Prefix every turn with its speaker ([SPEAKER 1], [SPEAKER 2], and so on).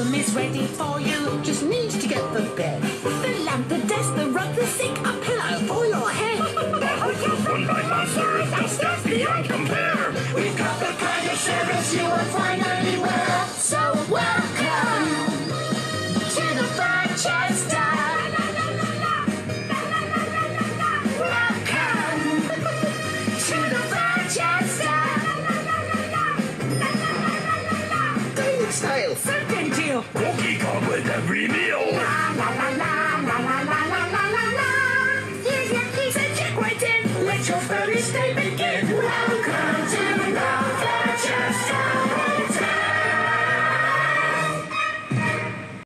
[SPEAKER 1] room is ready for you. Just need to get the bed, the lamp, the desk, the rug, the sink, a pillow for your head.
[SPEAKER 2] The house was run by monsters, the staff beyond compare.
[SPEAKER 1] We've got the kind of service you won't find anywhere. So welcome to the Barchester. Welcome to the Barchester.
[SPEAKER 2] Dining style,
[SPEAKER 1] Serpentine.
[SPEAKER 2] cookie come with every meal.